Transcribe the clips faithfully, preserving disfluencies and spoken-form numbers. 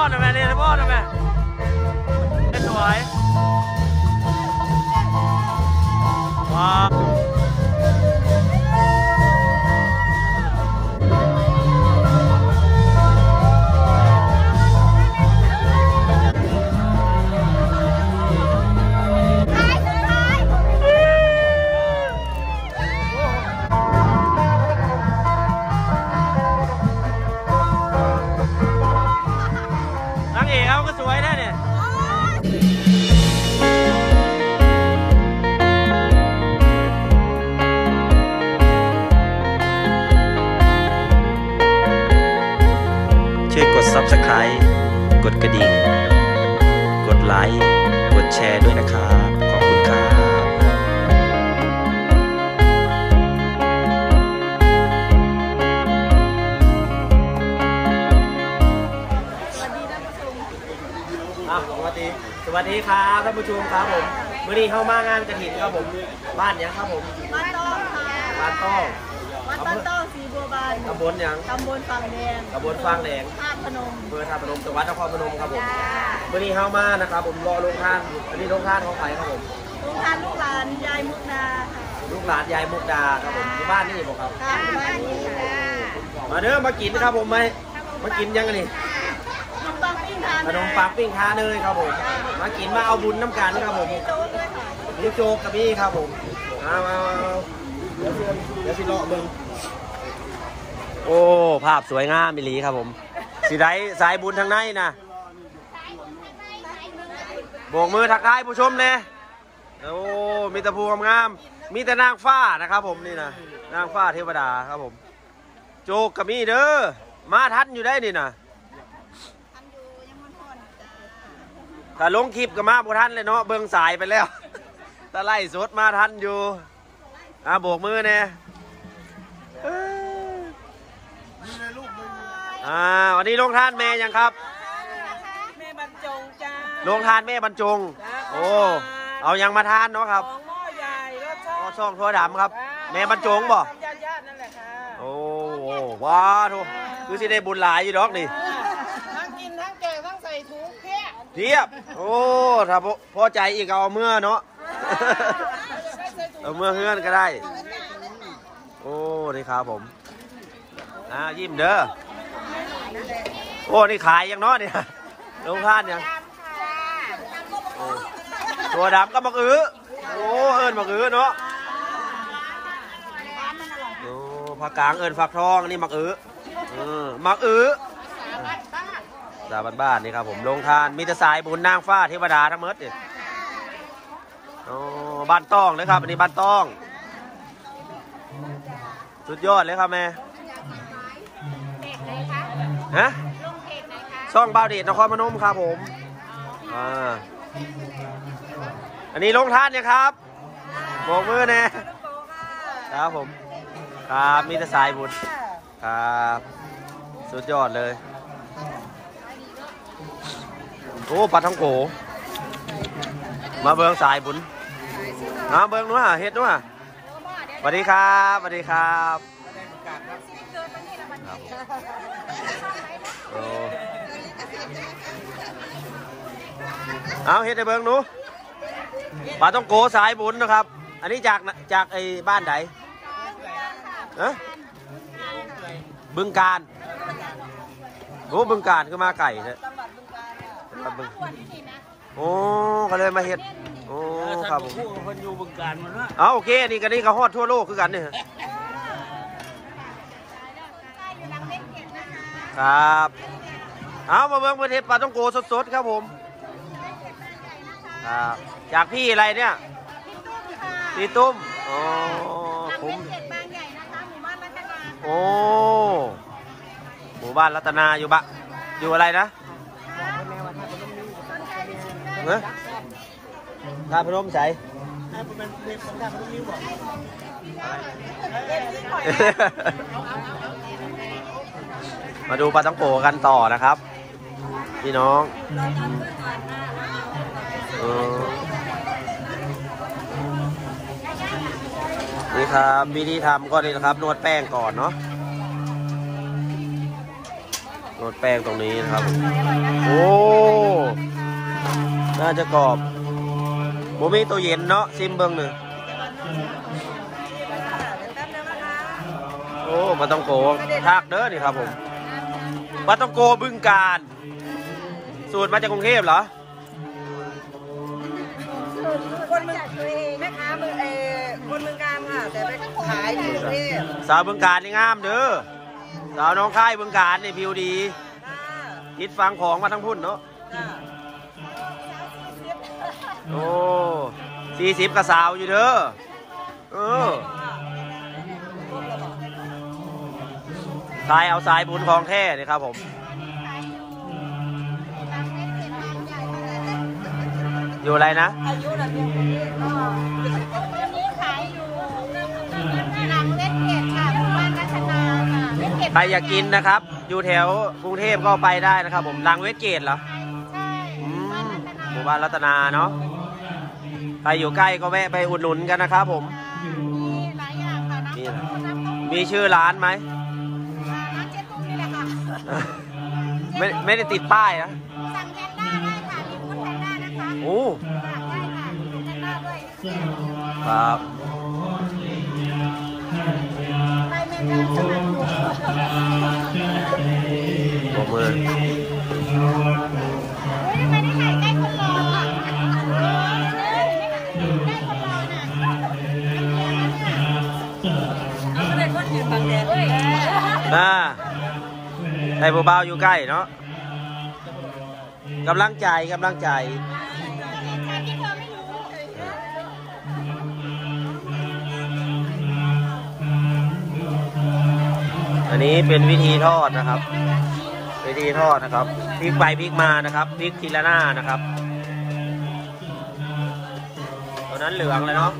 หน่อยแม่นี่ป้อนหน่อยแม่สวยว้าวสวยแน่เนี่ยช่วยกด ซับสไครบ์ กดกระดิ่งกดไลค์กดแชร์ด้วยนะครับขอบคุณครับสวัสดีสวัสดีครับท่านผู้ชมครับผมวันนี้เข้ามางานกฐินครับผมบ้านยังครับผมบ้านต้องค่ะบ้านต้องบ้านต้นต้องสีบัวบานตำบลยังตำบลฝั่งแดงตำบลฝั่งแดงท่าพนมอำเภอท่าพนมจังหวัดนครพนมครับผมวันนี้เข้ามานะครับผมรอลงทานอันนี้ลงทานของใครครับผมลงทานลูกหลานยายมุกดาลูกหลานยายมุกดาครับผมที่บ้านนี่บอกครับบ้านนี้มาเด้อมากินนะครับผมไหมมากินยังไงนี่ขนมปังปิ้งทาเนยครับผมมากินมาเอาบุญน้ำกันครับผมมีโจ๊กกับพี่ครับผมมามาเดี๋ยวเดี๋ยวสิเลาะเบิ้งโอ้ภาพสวยงามมิลีครับผมสีได้สายบุญทางในนะโบกมือทักทายผู้ชมเนี่ยโอ้มีแต่ภูงามมีแต่นางฟ้านะครับผมนี่นะนางฟ้าเทวดาครับผมโจ๊กกับพี่เด้อมาทันอยู่ได้นี่นะถ้าลงคลิปก็มาบุทันเลยเนาะเบิ้งสายไปแล้วถ้าไล่สดมาทันอยู่อ่ะโบกมือเนี่ยอ่าวันนี้ลงทานแม่ยังครับแม่บรรจงจ้าลงทานแม่บรรจงโอ้เอายังมาทานเนาะครับหม้อใหญ่ก็ชอบช่องทั่วดำครับแม่บรรจงบ่นั่นแหละค่ะโอ้ว้าทุกคือสิได้บุญหลายอยู่ดอกนี่ทั้งกินทั้งแกงทั้งใส่ถุงเพี้ยเทียบโอ้ถ้าพอใจอีกเอาเมื่อเนาะเอาเมื่อเฮือนก็ได้โอ้นี่ครับผมอ่ายิ้มเด้อโอ้นี่ขายยังเนาะเนี่ยลงทานยังตัวดำก็มักอื้อโอ้เอิญมักอื้อเนาะโอ้ผักกางเอิญฝักทองนี่มักอื้อมักอื้อสาบ้านบ้านนี่ครับผมลงทานมีแต่สายบุญนางฟ้าเทวดาทั้งหมดเนี่ยโอ้บ้านต้องเลยครับอันนี้บ้านต้องสุดยอดเลยครับแม่ฮะช่องบ่าวเดชนครพนมครับผมอ่าอันนี้ลงทานเนี่ยครับโบกมือแน่ครับผมครับมีแต่สายบุญครับสุดยอดเลยโอ้ปลาท่องโกมาเบิ้งสายบุญมาเบิ้งนู้นเฮ็ดนู้นสวัสดีครับสวัสดีครับเอาเฮ็ดในเบิ้งนู้ปลาท่องโกสายบุญนะครับอันนี้จากจากไอ้บ้านไหนฮะบึงการโอ้บึงการคือมาไก่เนี่ยโอ้ก็เลยมาเฮ็ดโอ้ครับผมคนอยู่บึงการมันนะเอาโอเคนี่กันนี่ก็ฮอดทั่วโลกคือกันเนี่ยครับเอามาเบิ่งประเทศปลาต้องโกสดๆครับผมครับจากพี่อะไรเนี่ยพี่ตุ้มโอ้ผมโอ้หมู่บ้านรัตนาอยู่บะอยู่อะไรนะเนอะท่าพนมใส่มาดูปลาต้องโกกันต่อนะครับพี่น้องนี่ครับวิธีทำก็นี่นะครับนวดแป้งก่อนเนาะนวดแป้งตรงนี้นะครับโอ้น่าจะกรอบโมมีตัวเย็นเนาะซิมเบิ้งหนึ่งโอ้ปลาต้องโกทากเด้อนี่ครับผมปลาต้องโกบึงการสูตรมาจากกรุงเทพเหรอคนมึงแม่ค้ามือเอคนมึงการค่ะแต่ไปขายอยู่กรุงเทพสาวบึงการนี่งามเด้อสาวน้องค่ายบึงการนี่ผิวดีคิดฟังของมาทั้งพุ่นเนาะโอ้สี่สิบกระสาวอยู่เด้อเออสายเอาสายบุญของแท้นี่ครับผมอยู่อะไรนะอายุระเบียบวันนี้ขายอยู่หลังเวสเกตค่ะหมู่บ้านรัชนาค่ะเวสเกตใครอยากกินนะครับอยู่แถวกรุงเทพก็ไปได้นะครับผมหลังเวสเกตเหรอใช่หมู่บ้านรัตนาเนาะใครอยู่ใกล้ก็แวะไปอุดหนุนกันนะครับผมมีหลายอย่างค่ะน้ำจิ้มมีชื่อร้านไหมน้ำเจ๊ตุ้มนี่แหละค่ะไม่ไม่ได้ติดป้ายนะสั่งแพนด้าได้ค่ะมีพุทธแพนด้านะคะโอ้ได้ค่ะแพนด้าด้วยครับไปเมกาสมัครปรบมือเฮ้ยทำไมได้ถ่ายใกล้คนรออ่ะใกล้คนรอน่ะเอาไปคนยืนบังแดดด้วยน่าไอ้ผู้บ่าวอยู่ใกล้เนาะกำลังใจกำลังใจอันนี้เป็นวิธีทอดนะครับวิธีทอดนะครับพลิกไปพลิกมานะครับพลิกทีละหน้านะครับตอนนั้นเหลืองเลยเนาะ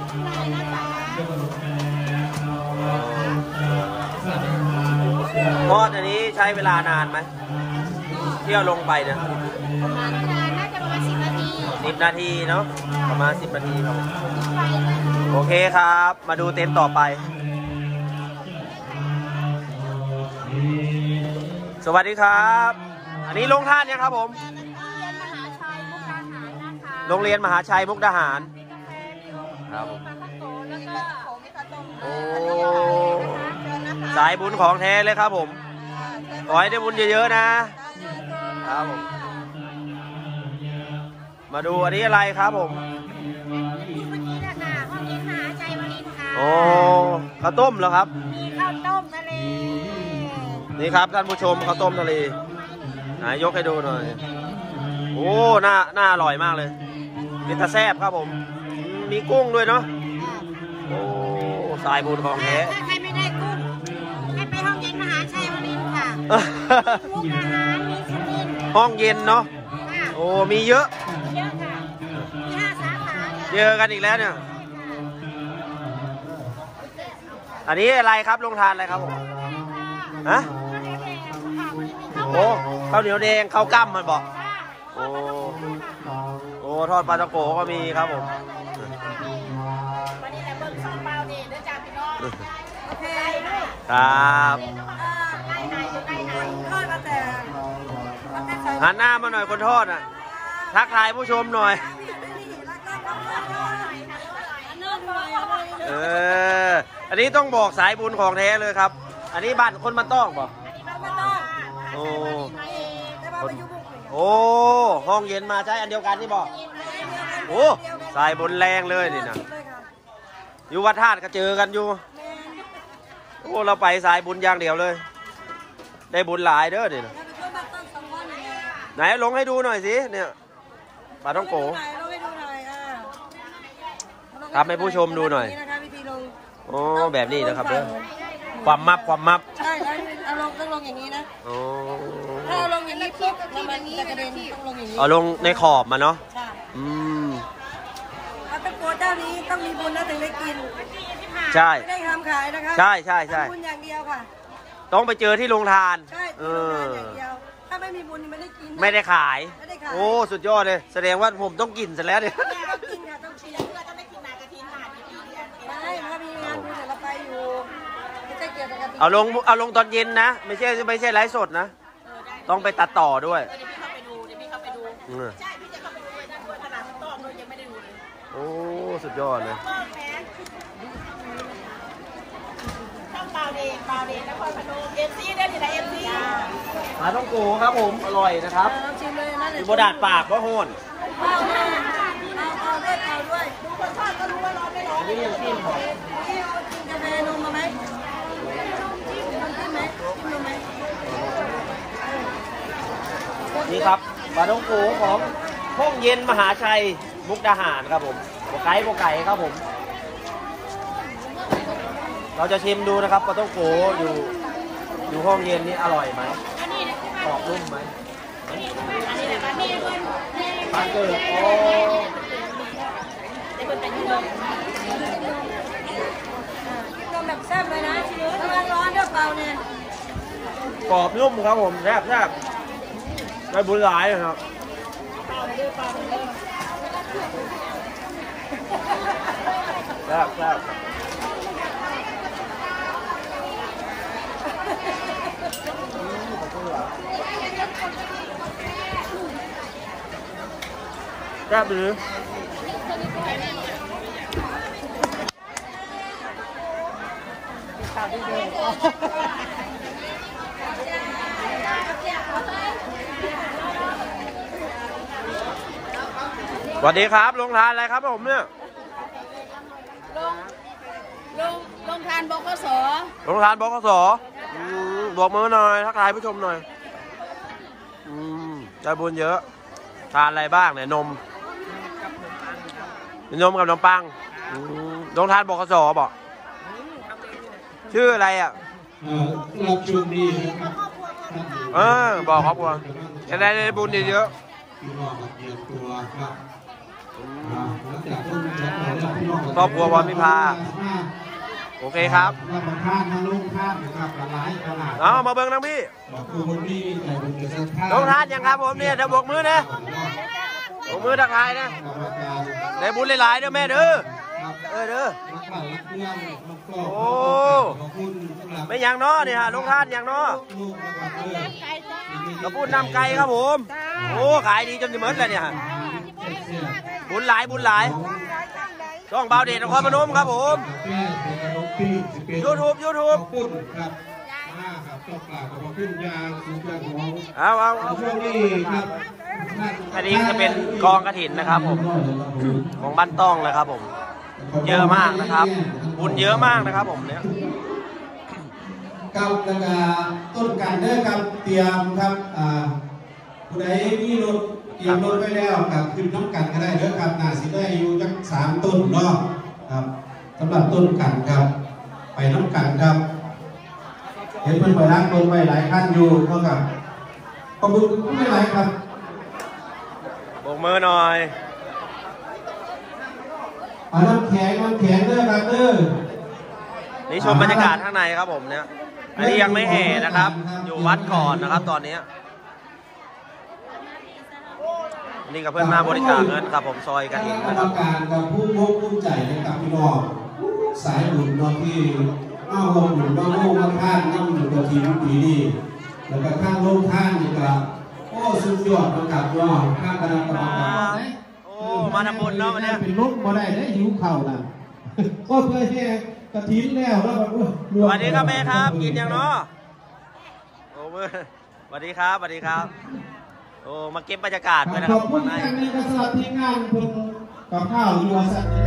ทอดอันนี้ใช้เวลานานไหมที่เอาลงไปเนี่ยประมาณน่าจะประมาณสิบนาทีสิบนาทีเนาะประมาณสิบนาทีครับโอเคครับมาดูเต็นท์ต่อไปสวัสดีครับอันนี้ลงท่านยังครับผมโรงเรียนมหาชัยมุกดาหารครับผมโอ้สายบุญของแท้เลยครับผมขอให้ได้บุญเยอะๆนะครับผมมาดูอันนี้อะไรครับผมโอ้ข้าวต้มเหรอครับมีข้าวต้มทะเลนี่ครับท่านผู้ชมข้าวต้มทะเลไหนยกให้ดูหน่อยโอ้หน้าหน้าอร่อยมากเลยเป็นตะแซ่บครับผมมีกุ้งด้วยเนาะโอ้สายบุญของแท้ถ้าใครไม่ได้กุ้งให้ไปห้องเย็นมหาชัยวรินทร์ค่ะมุกดาหารมีสุรินทร์ห้องเย็นเนาะโอ้มีเยอะเยอะค่ะมีห้าสาขาเยอะกันอีกแล้วเนี่ยอันนี้อะไรครับลงทานอะไรครับผมฮะโอ้ข้าวเหนียวแดงข้าวกั้มมันบอกโอ้โอ้ทอดปลาตะโกก็มีครับผมวันนี้แหละเบิ้งข้าวเปล่านี่เดี๋ยวจ่าพี่น้องโอเคครับใกล้ไหนอยู่ใกล้ไหนทอดมาแต่หันหน้ามาหน่อยคนทอดอ่ะทักทายผู้ชมหน่อยเอออันนี้ต้องบอกสายบุญของแท้เลยครับอันนี้บ้านคนมันต้องบอกโอ้โอ้ห้องเย็นมาใช้อันเดียวกันนี่บอกโอ้สายบุญแรงเลยนี่นะอยู่วัดธาตุก็เจอกันอยู่โอ้เราไปสายบุญอย่างเดียวเลยได้บุญหลายเด้อนี่นะไหนลงให้ดูหน่อยสิเนี่ยปลาท่องโกทำให้ผู้ชมดูหน่อยโอ้แบบนี้นะครับเด้อความมับความมับใช่เอาลงต้องลงอย่างนี้นะโอ้ถ้าเอาลงอย่างนี้ปุ๊บแล้วมันจะกระเด็นต้องลงอย่างนี้เอาลงในขอบมาเนาะใช่อืมปลาตะโกเจ้านี้ต้องมีบุญนะถึงได้กินใช่ไม่ได้ทำขายนะครับใช่ใช่ใช่บุญอย่างเดียวค่ะต้องไปเจอที่โรงทานใช่ที่โรงทานอย่างเดียวถ้าไม่มีบุญไม่ได้กินไม่ได้ขายโอ้สุดยอดเลยแสดงว่าผมต้องกินเสร็จแล้วเนี่ยต้องกินค่ะต้องเชียร์เพื่อจะไม่กินหนากระทิงหนาดีๆไม่ถ้ามีงานบุญเราไปอยู่ไม่ใช่เกี่ยวกับกระทิงเอาลงเอาลงตอนเย็นนะไม่ใช่ไม่ใช่ไลฟ์สดนะต้องไปตัดต่อด้วยเดี๋ยวพี่เข้าไปดูเดี๋ยวพี่เข้าไปดูอืมใช่พี่จะเข้าไปดูไอ้นั่นด้วยขนาดต้อมเลยยังไม่ได้ดูเลยโอ้สุดยอดเลยต้อมแพ้ช่องเปล่าเดย์เปล่าเดย์นครพนมเอฟซีได้ที่ไหนเอฟซีปลาท่องโกครับผมอร่อยนะครับชิมเลยนั่นเลยมีโบดาดปากว่าโหนเอาเอาด้วยเอาด้วยดูคนทอดก็รู้ว่าร้อนไม่ร้อนอันนี้ยังกินหอมพี่เอากินกาแฟนมมาไหมกินไหมกินนมไหมนี่ครับปลาท่องโกของห้องเย็นมหาชัยมุกดาหารครับผมโบไก่โบไก่ครับผม เราจะชิมดูนะครับปลาท่องโกอยู่อยู่ห้องเย็นนี่อร่อยไหมกรอบนุ่มไหมปลาเกิดโอ้กินนมแบบแซ่บเลยนะกำลังร้อนด้วยเปล่าเนี่ยกรอบนุ่มครับผมแซ่บแซ่บได้บุญหลายนะครับแซ่บแซ่บแซ่บหรือสวัสดีครับลงทานอะไรครับผมเนี่ยลงลงลงทานบกสลงทานบกสอืมบอกมือหน่อยทักทายผู้ชมหน่อยอืมได้บุญเยอะทานอะไรบ้างเนี่ยนมนมกับนมปังอืมลงทานบกสบอกชื่ออะไรอ่ะรับชมดีนะครับเออบอกครอบครัวจะได้บุญเยอะพี่น้องเตรียมตัวครับหลังจากต้นจากเราพี่น้องครอบครัววันพิพาโอเคครับรับประทานทางลงทานนะครับหลายตลาดเอามาเบิ้งนะพี่บอกคุณพี่แต่คุณจะสักท่าลงทานยังครับผมเนี่ยจะบกมือนะบกมือทักทายนะได้บุญหลายๆเด้อแม่เด้อเออเด้อโอ้ไม่ยังเนาะนี่ฮะลงทานยังเนาะกระปุ้นน้ำไก่ครับผมโอ้ขายดีจนจะเหมือนเลยเนี่ยบุญหลายบุญหลายช่องเบาเดชนครพนมครับผมยูทูบยูทูบครับครับต้องกราบขอบคุณยางสุดยอดของเอาเอาช่วงนี้ครับอันนี้จะเป็นกองกฐินนะครับผมของบ้านต้องเลยครับผมเยอะมากนะครับบุญเยอะมากนะครับผมเนี่ยกับกระต้นกันเด้อครับเตรียมครับอ่าผู้ใดมีรถเตรียมรถไว้แล้วกับขึ้นน้ำกันก็ได้เด้อครับน่าสิได้อยู่จักสามต้นเนาะครับสำหรับต้นกันครับไปน้ำกันครับเห็นเพื่อนไปล้างต้นไว้หลายขั้นอยู่เนาะครับขอบคุณไม่หลายครับโบกมือหน่อยเอาน้ำแข็งน้ำแข็งเด้อครับเด้อนี่ชมบรรยากาศข้างในครับผมเนี่ยอันนี้ยังไม่แห่นะครับ อยู่วัดก่อนนะครับตอนนี้อันนี้กับเพื่อนมาบริจาคเงินครับผมซอยกฐินกรนะรคมรับการกับผู้มกผู้ใจนะครับพี่น้องสายบุญเนาะที่มาลงหนุนมาโม่มาท่านนั่งอยู่กับทีมปีนี้แล้วก็ข้างโลกท่านนี่ก็โอ้สุดยอดนะครับยอดข้างคณะกรรมการโอ้มาทำบุญเนาะวันนี้เป็นลูกมาได้ได้หิวเข่านะก็เพื่อแห่กระถิ่นแล้วแล้วแบบสวัสดีครับแม่ครับกินยังเนาะโอ้มือสวัสดีครับสวัสดีครับโอ้มาเก็บบรรยากาศด้วยนะคขรัอบบคุณข้างในที่ในสำหรับที่งานคุณกับข้าวอยู่สัตว์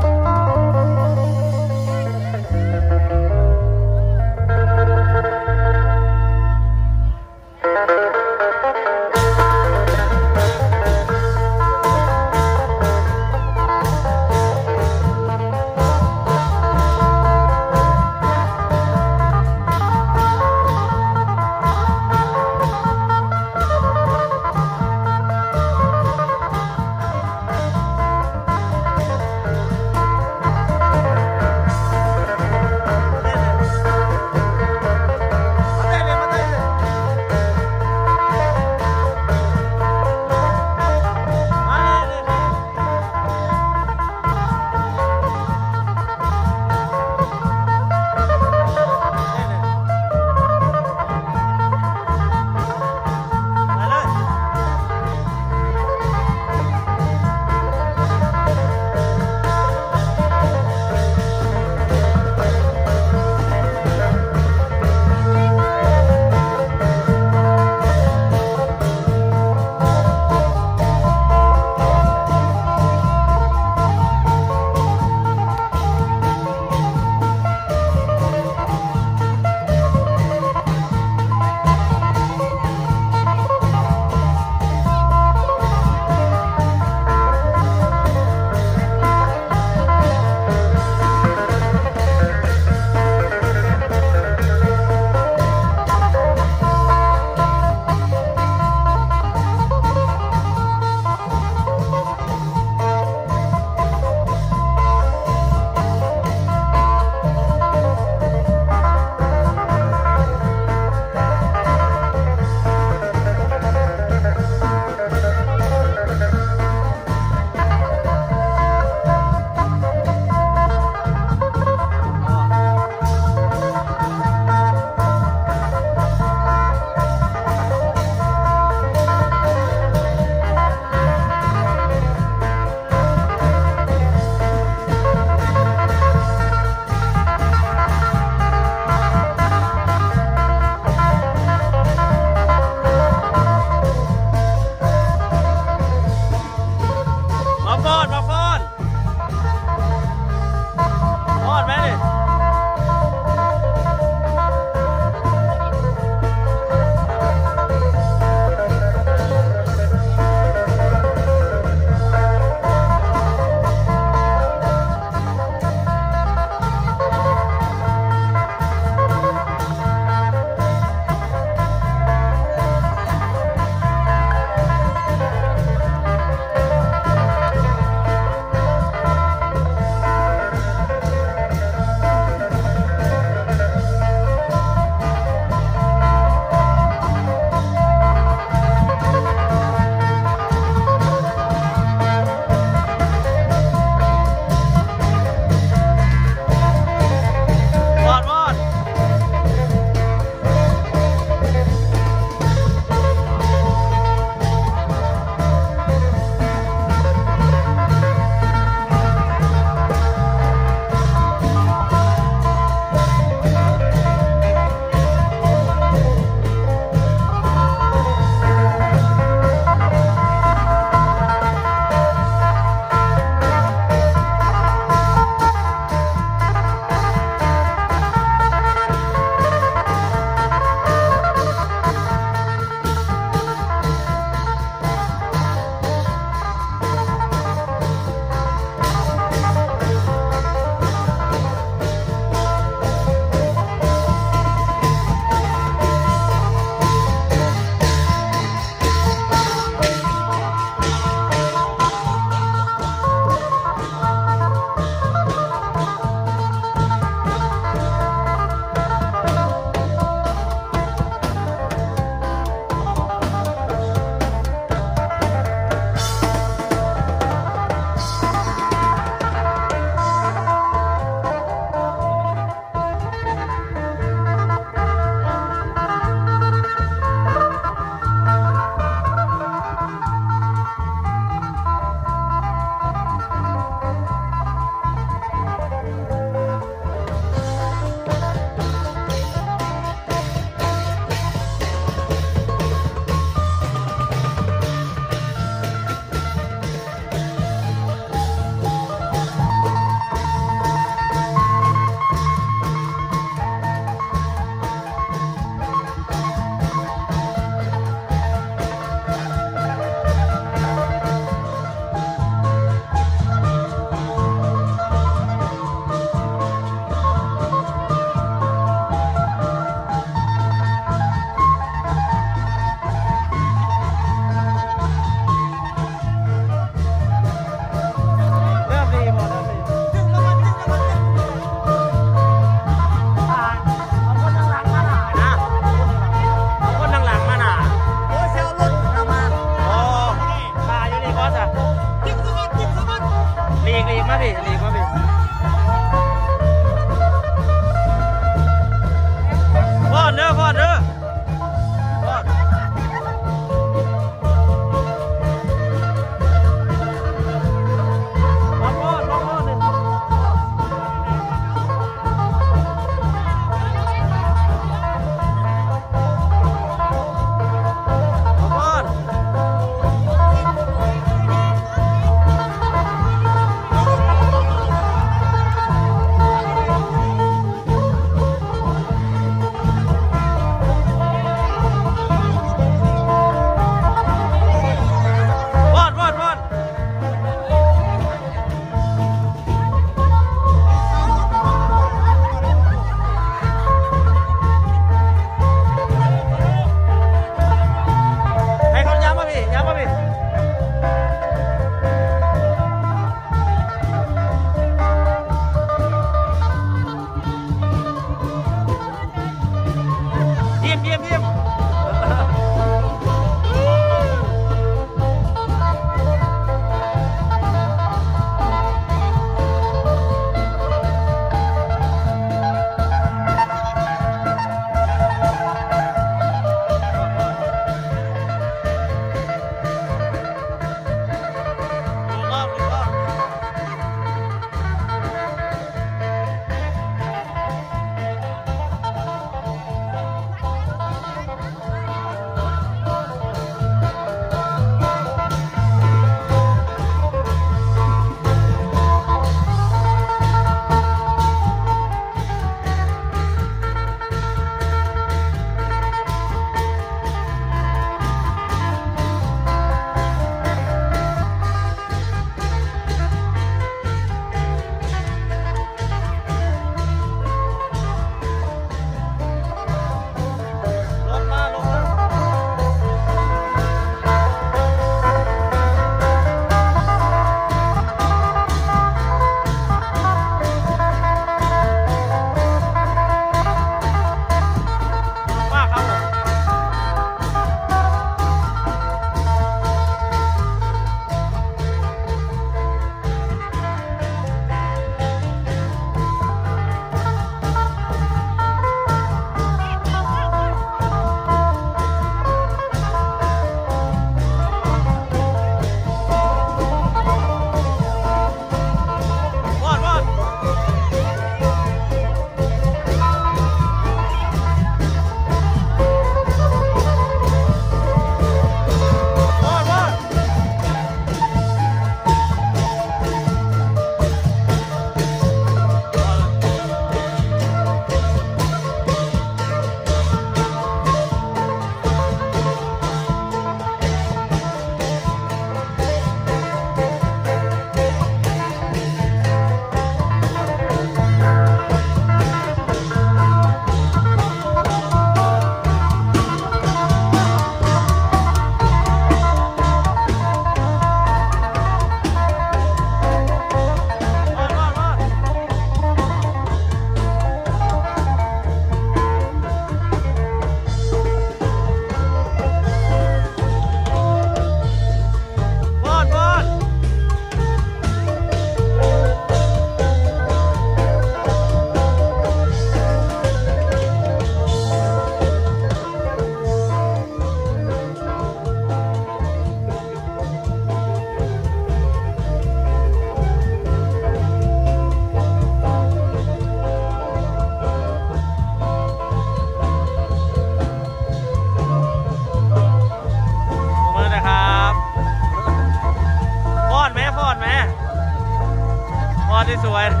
สวยๆ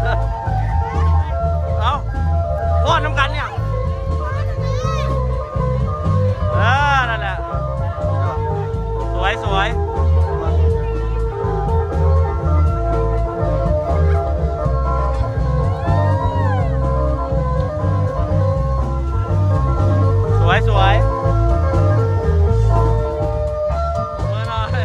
เอาพ่อน้ำกันเนี่ยเออนั่นแหละสวยสวยสวยสวยมือหน่อย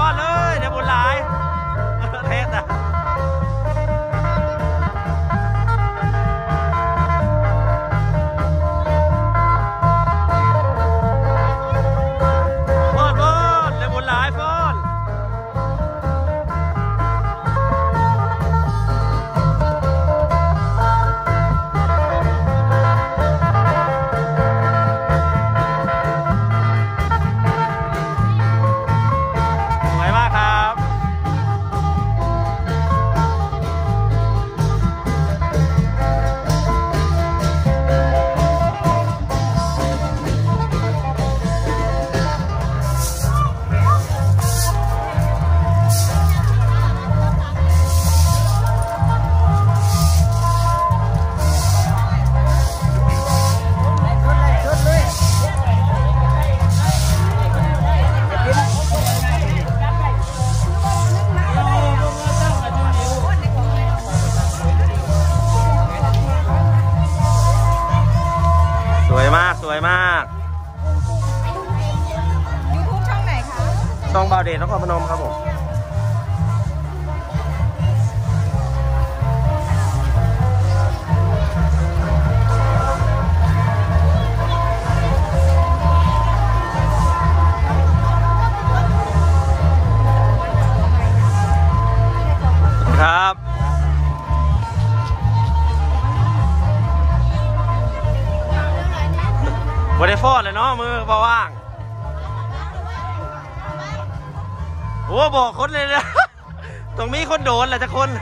อดเลยได้บุญหลายเทศอ่ะฟอนฟอนได้บุญหลายฟอนสวยมากสวยมากยูทูบช่องไหนคะช่องบ่าวเดชนครพนมครับผมครับบริฟอดเลยเนาะมือบ่ว่างโอ้บอกคนเลยนะตรงนี้คนโดนแหละจะคน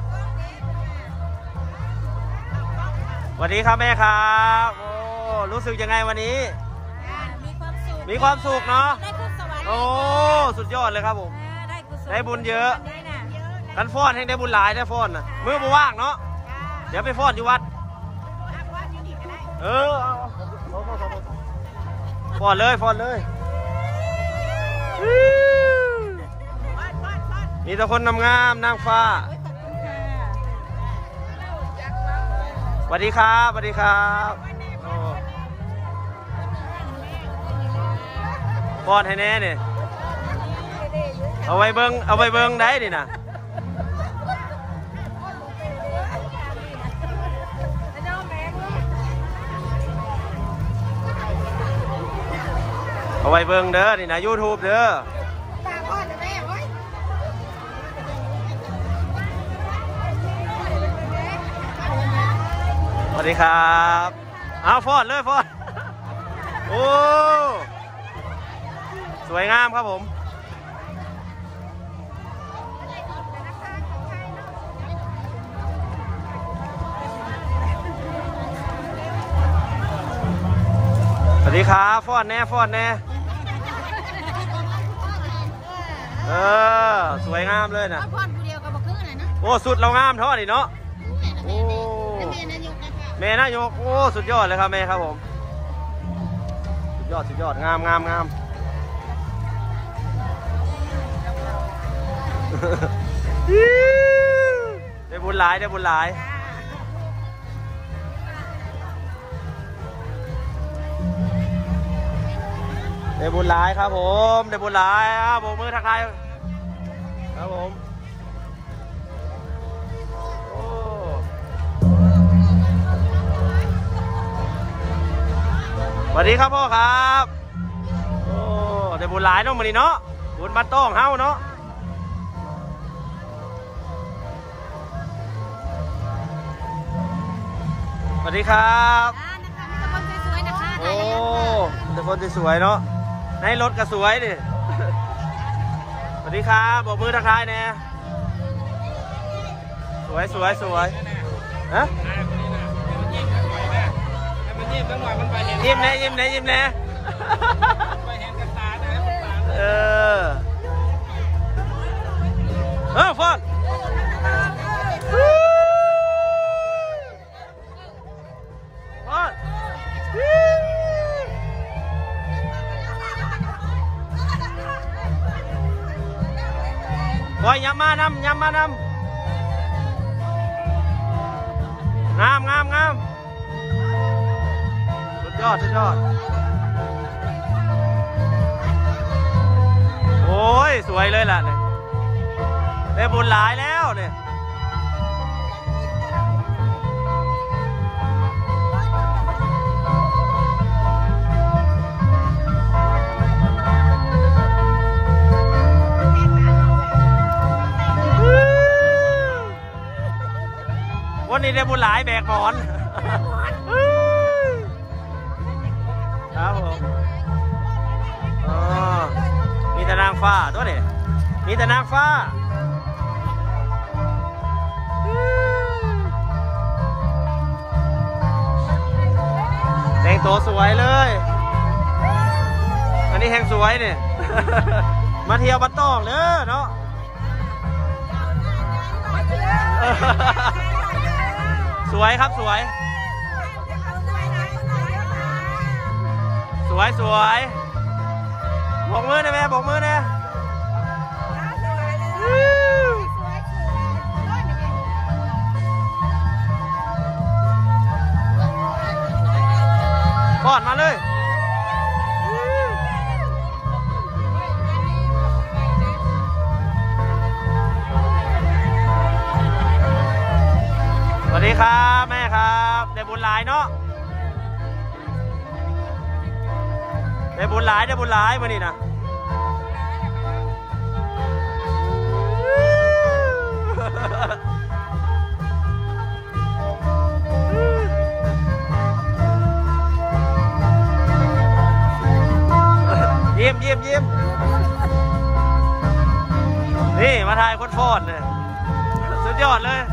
สวัสดีครับแม่ครับโอ้รู้สึกยังไงวันนี้มีความสุขมีความสุขเนาะได้ขึ้นสวรรค์โอ้สุดยอดเลยครับผมได้บุญเยอะได้น่ะกันฟอนให้ได้บุญหลายได้ฟอนนะมือบ่ว่างเนาะเดี๋ยวไปฟอนอยู่วัดเออฟอนเลยฟอนเลยมีแต่คนงามนางฟ้าสวัสดีครับสวัสดีครับฟอนให้แน่เนี่ยเอาไว้เบิ้งเอาไว้เบิ้งได้ดินะเอาไว้เบิ้งเด้อนี่นะยูทูบเด้อสวัสดีครับเอาฟอดเลยฟอดโอ้สวยงามครับผมสวัสดีครับฟอดแน่ฟอดแน่เออสวยงามเลยนะฟอดผู้เดียวกับบักคืออะไรนะโอ้สุดเรางามเท่านี้เนาะโอ้แม่นายกโอ้สุดยอดเลยครับแม่ครับผมสุดยอดสุดยอดงามงามงามได้บุญหลายได้บุญหลายได้บุญหลายครับผมได้บุญหลายครับผมมือทักทายครับผมสวัสดีครับพ่อครับโอ้ได้บุญหลายเนาะมื้อนี้เนาะบุญบ้านต้องเฮาเนาะสวัสดีครับโอ้แต่คนสวยๆเนาะในรถก็สวยดิสวัสดีครับบอกมือทักทายแน่สวยสวยสวยฮะยิ้มแน่ยิ้มแน่ยิ้มแน่เออเออฟอนฟอนบอยย้ำมานำย้ำมานำงามงามงามสุดยอดสุดยอดโอ้โอ้ยสวยเลยล่ะเนี่ยได้บุญหลายแล้วเนี่ยวันนี้ได้บุญหลายแบกหมอนครับผมอ๋อมีแต่นางฟ้าตัวนี้มีแต่นางฟ้าแต่งตัวสวยเลยอันนี้แห่งสวยเนี่ย มาเที่ยวบ้านตองเด้อเนาะ สวยครับสวยสวยสวยบอกมือได้ไหมบอกมือนะป้อนมาเลยสวัสดีครับแม่ครับได้บุญหลายเนาะได้บุญหลายได้บุญหลายมานี่นะยิ้มยิ้มยิ้มนี่มาถ่ายคนฟอนเนี่ยสุดยอดเลย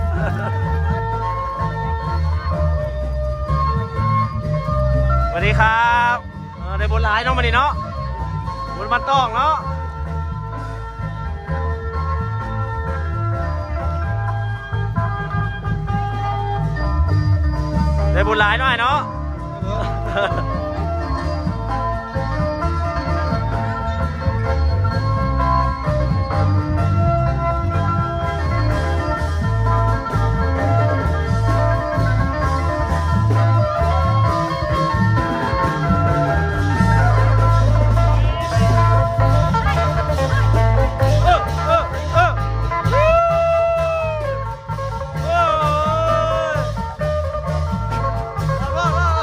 สวัสดีครับได้บุญหลายเนาะมาดิเนาะบุญมันต้องเนาะได้บุญหลายหน่อยเนาะส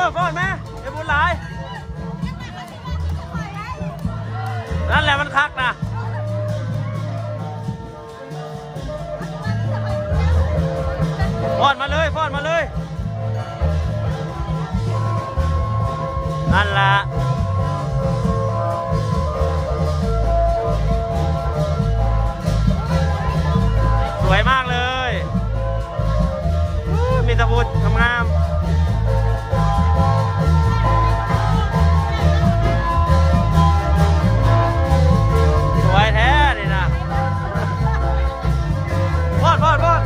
ฟอนไหมไอ้บุญหลายนั่นแหละมันคักนะฟอนมาเลยฟอนมาเลยนั่นแหละสวยมากเลยมีตะบุดงามสวยแท้นี่นะฟอนฟอนฟอน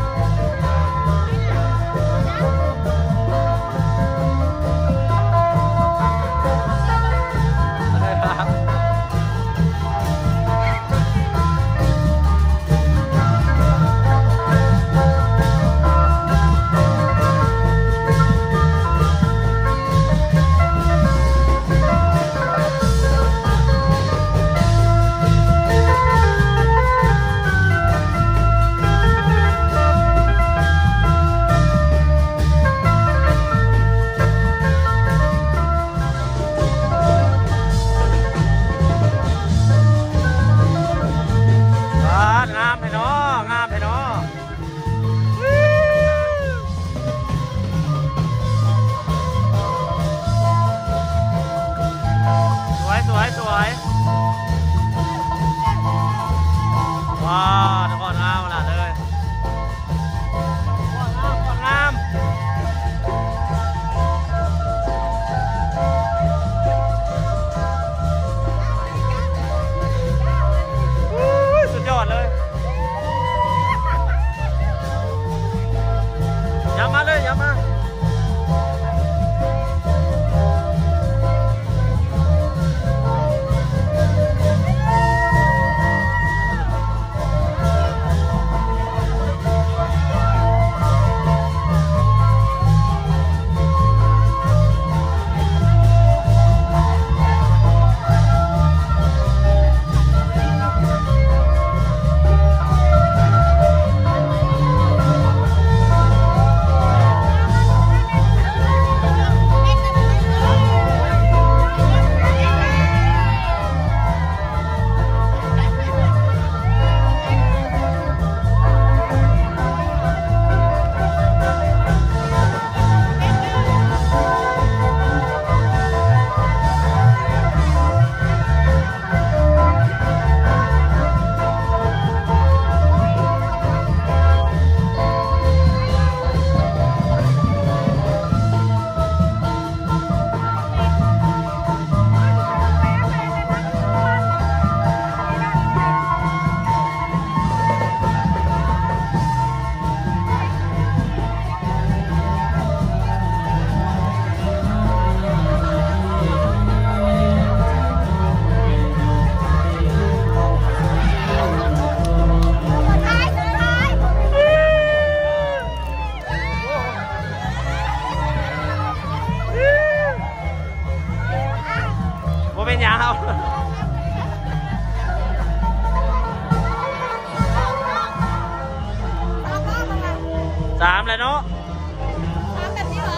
สามเลยเนาะสามแบบนี้เหรอ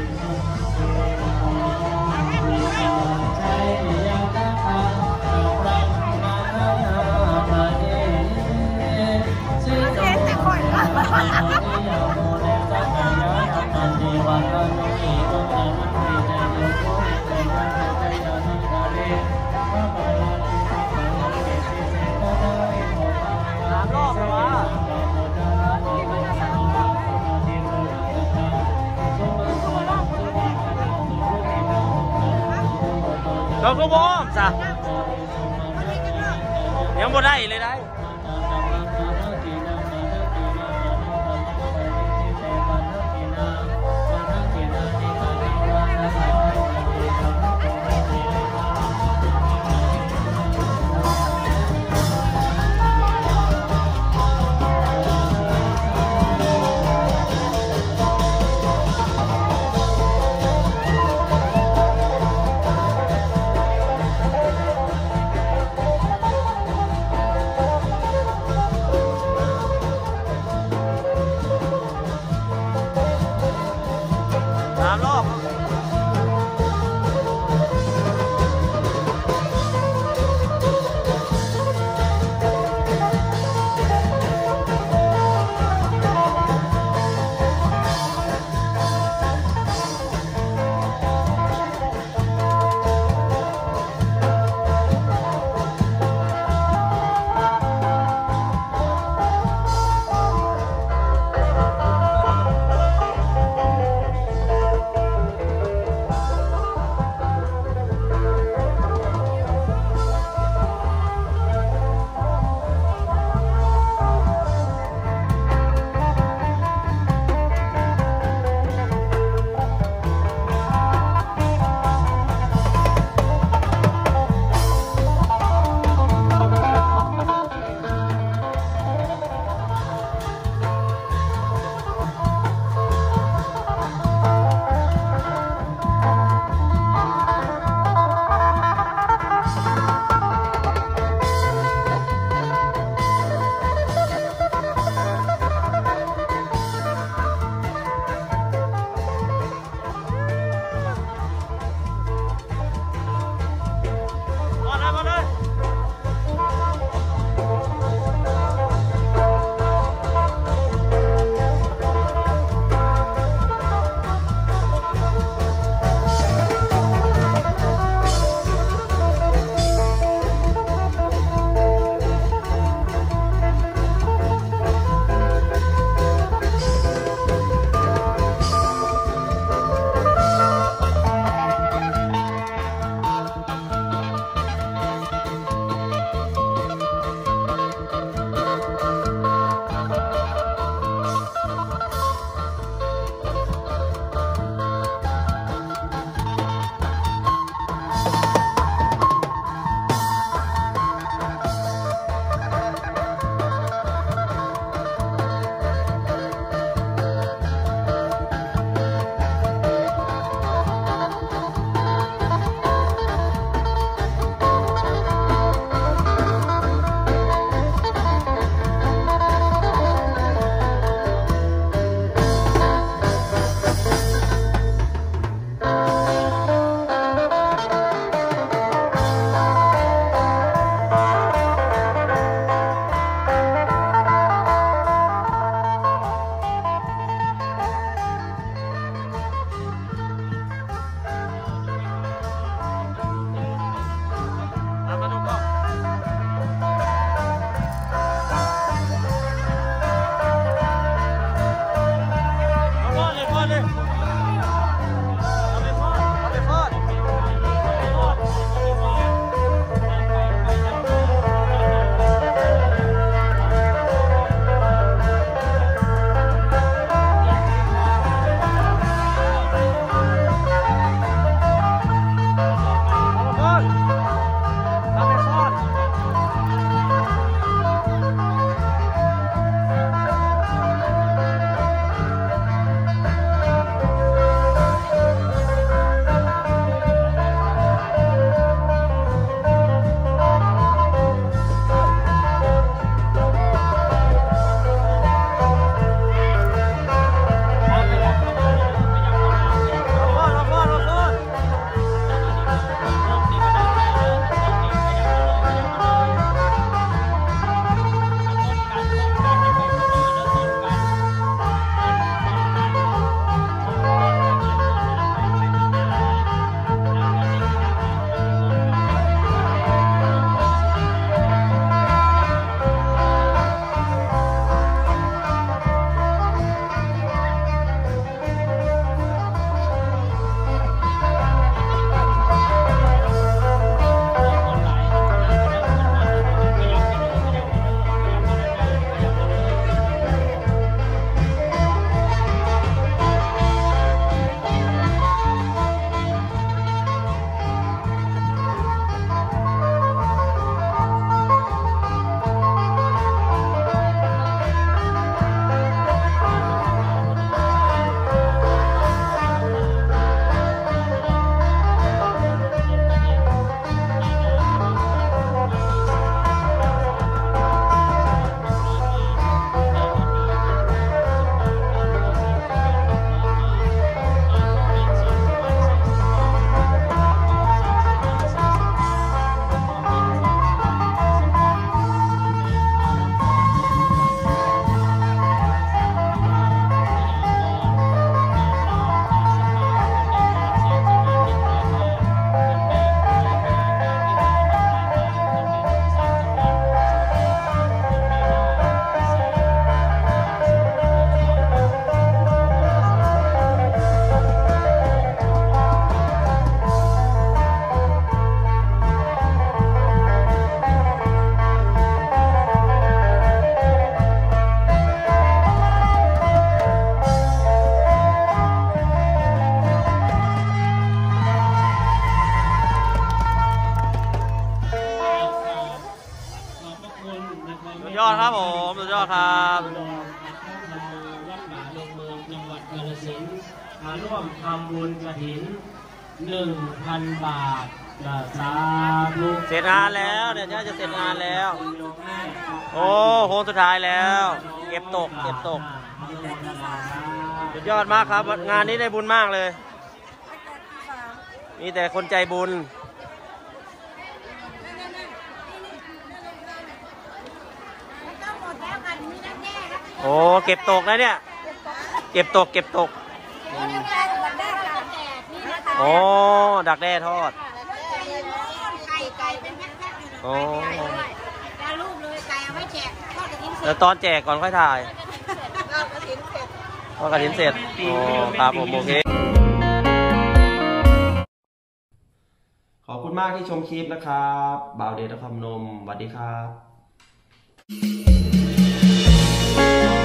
แต่ก่อนสามรอบเลยวะเราก็บอมจ้ะยังบ่ได้เลยได้สามรอบอครับวัดป่าลงเมืองจังหวัดกาฬสินธุ์มาร่วมทำบุญกฐินหนึ่งพันบาทสาธุเสร็จงานแล้วเดี๋ยวจะเสร็จงานแล้ว โอ้โหสุดท้ายแล้ว เก็บตกเก็บตกสุดยอดมากครับงานนี้ได้บุญมากเลยมีแต่คนใจบุญโอ้เก็บตกนะเนี่ยเก็บตกเก็บตกโอ้ดักแด้ทอดไก่ไก่เป็นแพ็คๆอยู่โอ้จะรูปเลยไก่เอาไว้แจกทอดกระถิ่นเสร็แล้วจตอนแจกก่อนค่อยถ่ายทอดกระถิ่นเสร็จพอกระถินเสร็จโอ้ครับผมโอเคขอบคุณมากที่ชมคลิปนะครับบ่าวเดชนครพนมสวัสดีครับ